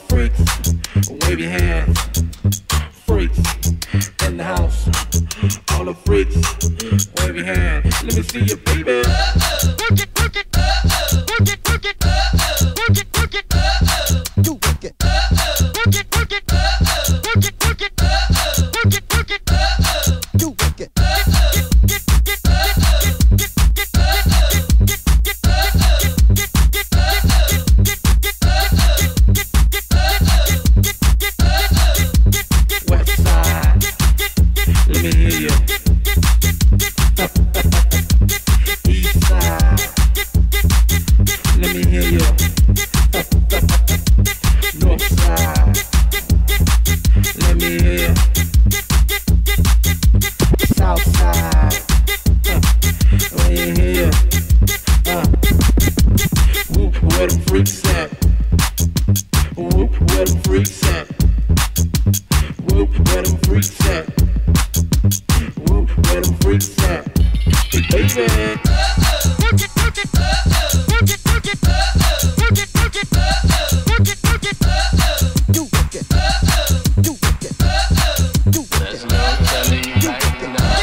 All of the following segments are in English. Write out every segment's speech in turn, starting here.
freaks, wave your hands. Freaks in the house. All the freaks, wave your hand. Let me see you, baby. Work it, work it, work it, work it, work it, work it, you work it. Work it, work it, work it, work it, work it, work it, you work it. Let me hear you. East side. Let me hear you. North side. Let me hear you. South side. Let me hear you. Where them freaks at? Where them freaks at? Where them freaks at? Where them freaks at? Baby. Work it, work it, work it, work it, work it, work it, work it, work it, you work it, you work it, you work it. There's no telling you right now.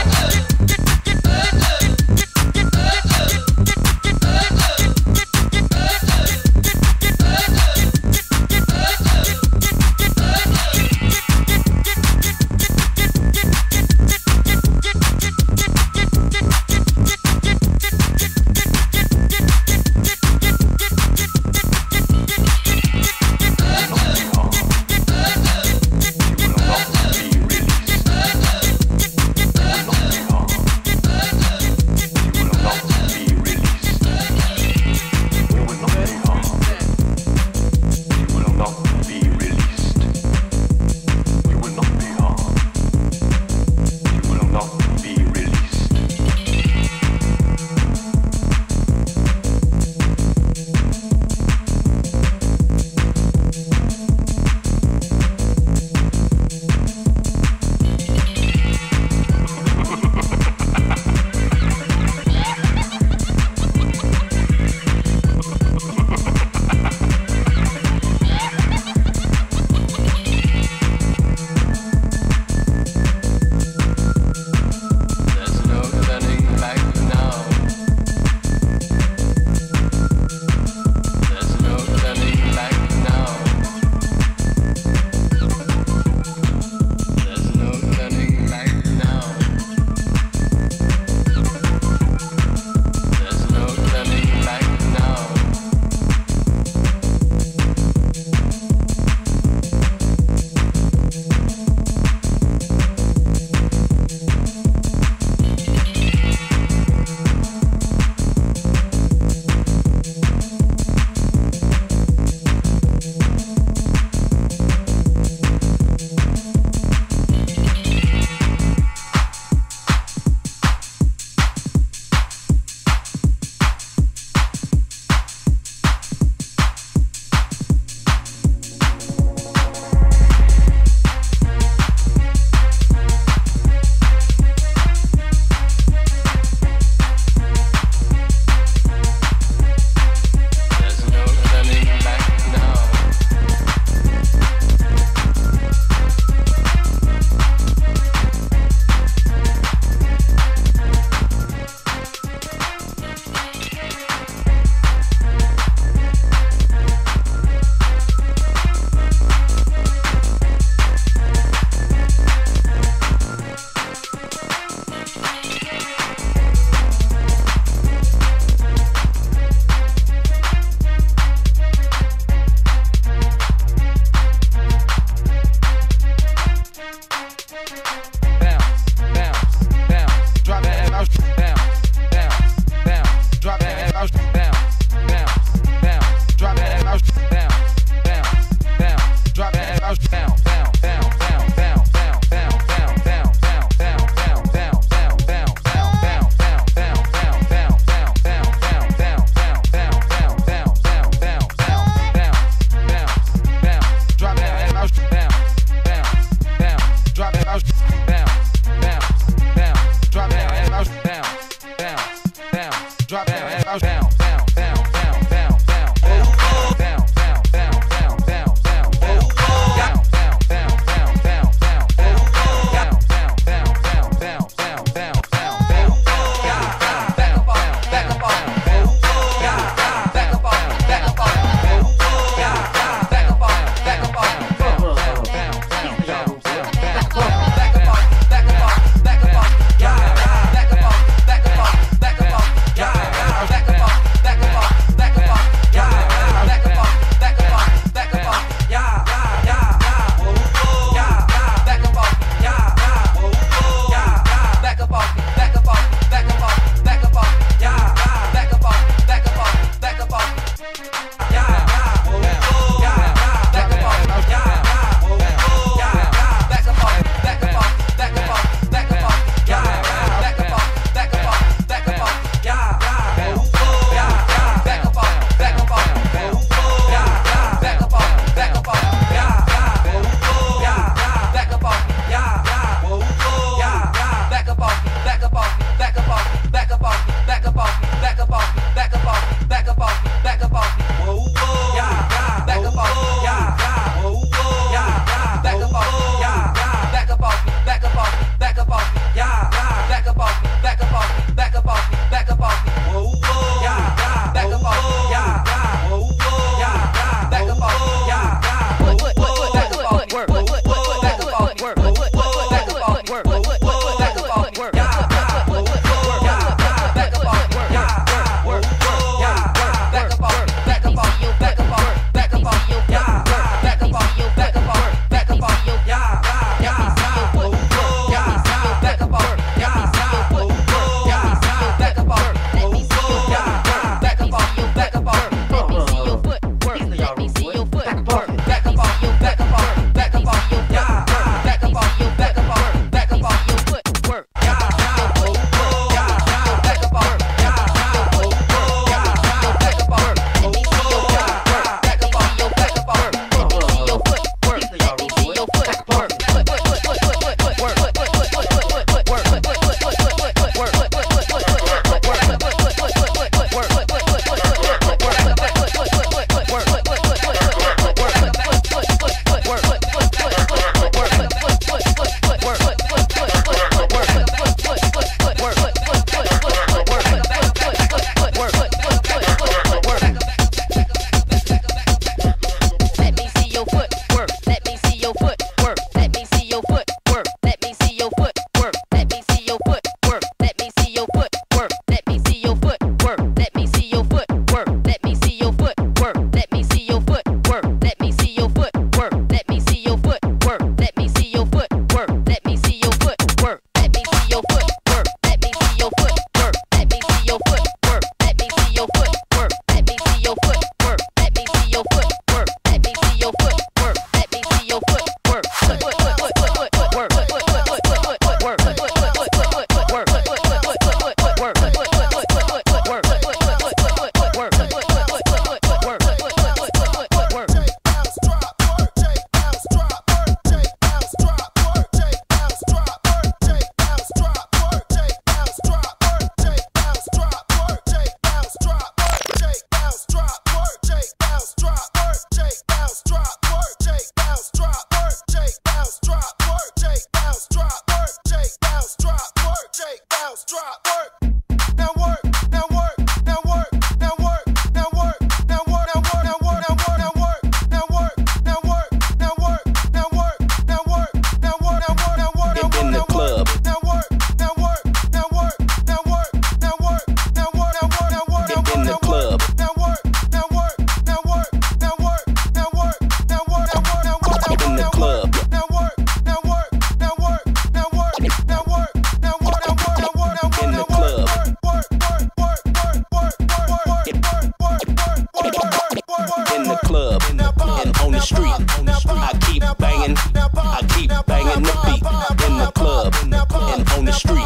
I keep banging, I keep banging the beat in the club and on the street.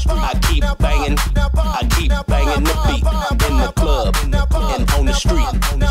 I keep banging, I keep banging the beat in the club and on the street.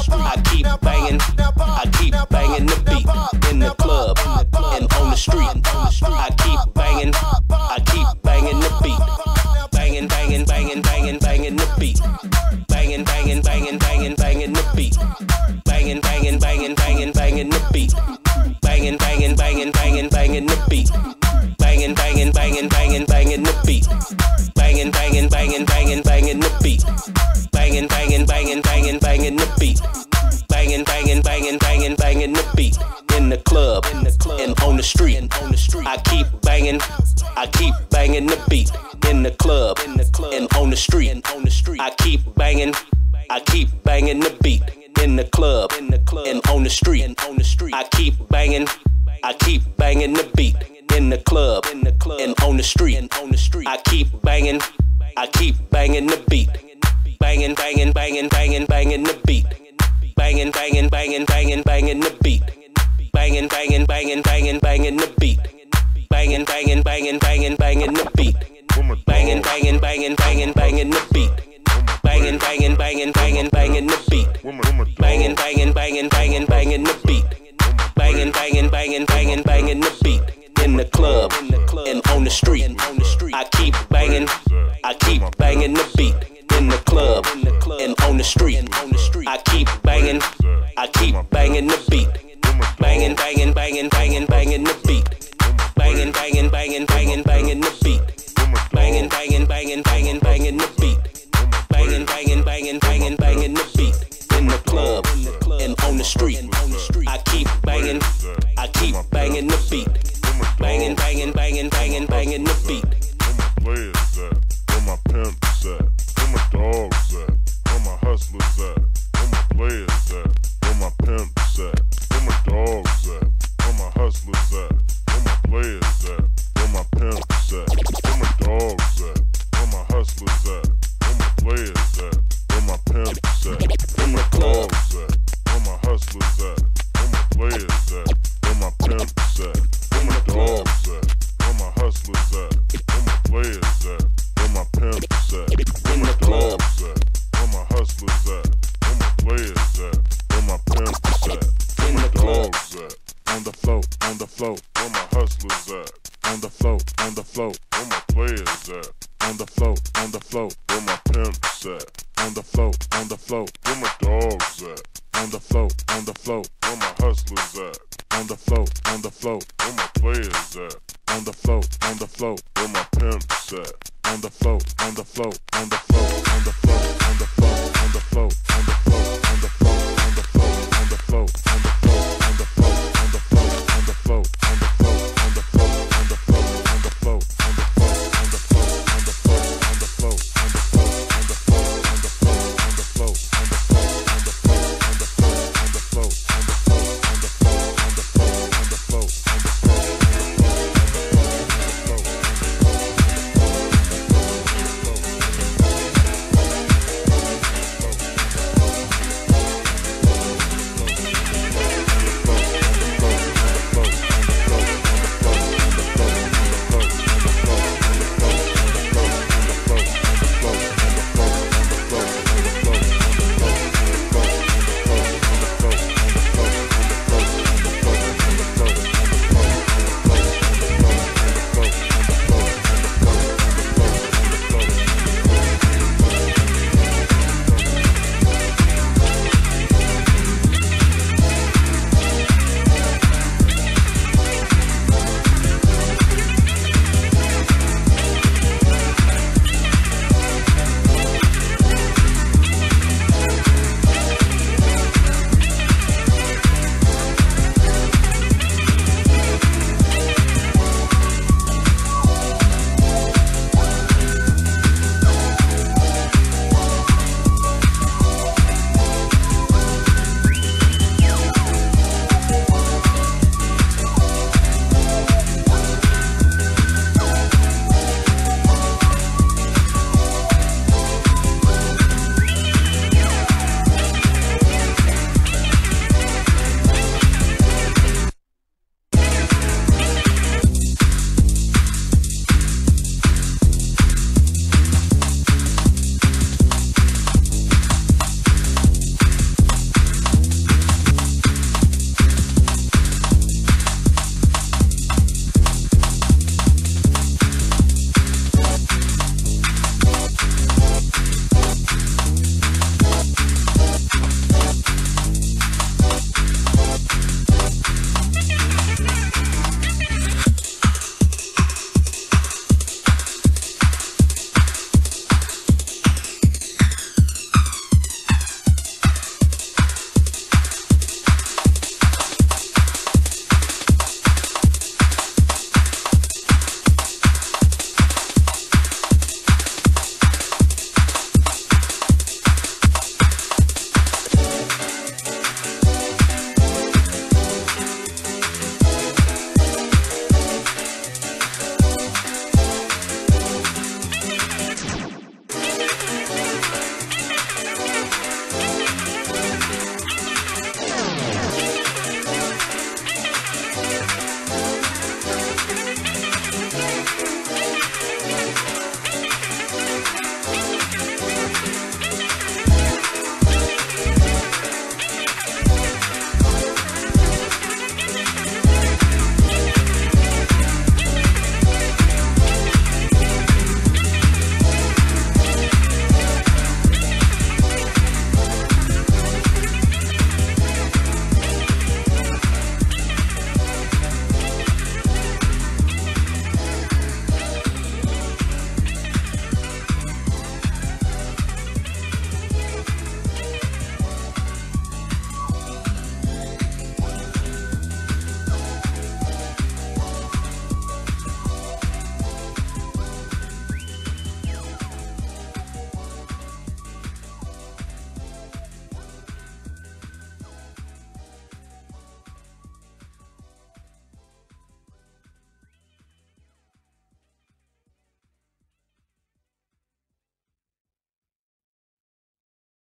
I keep banging, I keep banging the beat in the club and on the street. I keep banging, I keep banging the beat, banging, banging, banging, banging, banging the beat, banging, banging, banging, banging, banging the beat, banging, banging, banging, banging, banging the beat, banging, banging, banging, banging, banging the beat, banging, banging, banging, banging, banging the beat, banging, banging, banging, banging, banging the beat, banging, banging, banging, banging, banging the beat, banging, banging, banging, banging, banging the beat in the club and on the street. I keep banging, I keep banging the beat in the club and on the street. I keep banging, I keep banging the beat in the club and on the street. I keep banging, I keep banging the beat in the club and on the street. I keep banging, I keep banging the beat, banging, banging, banging, banging, banging the beat, banging, banging, banging, banging, banging the beat, banging, banging, banging, banging, banging the beat, banging, banging, banging, banging, banging the beat, banging, banging, banging, banging, banging the beat, banging, banging, banging, banging, banging the beat, banging, banging, banging, banging, banging the beat, banging, banging, banging, banging, banging the beat in the club and on the street. I keep banging, I keep banging the beat in the club and on the street. I keep banging, I keep banging the beat, banging, banging, banging, banging, banging the beat, banging, banging, banging, banging, banging the beat, banging, banging, banging, banging, banging the beat, banging, banging, banging, banging, banging the beat in the club and on the street. I keep banging, I keep banging the beat, banging, banging, banging, banging, banging the beat. Where my players at? Where my pimps at? Where my dogs at? Where my hustlers at? Where my players at? Where my pimps at? Where my dogs at? Where my hustlers at? Where my players at? Where my pimps at? Where my dogs at? Where my hustlers at? Where my players at? Where my pimps at? Where my dogs at? Where my hustlers at? Where my players at? Where my pimps at? Where my dogs at? Where my hustlers at? Where my players at? Where my pimps at? Where my dogs at? Where my hustlers at? Where my players at? Where my pimps at? Where my dogs at? On the float, on the float. Where my hustlers at? On the float, on the float. Where my players at? On the float, on the float. Where my pimps at? On the float, on the float. Where my dogs at? On the float, on the float. Where my hustlers at? On the float, on the float. Where my players at? On the float, on the float. Where my pimps at? On the float, on the float, on the float, on the float, on the float, on the float, on the float.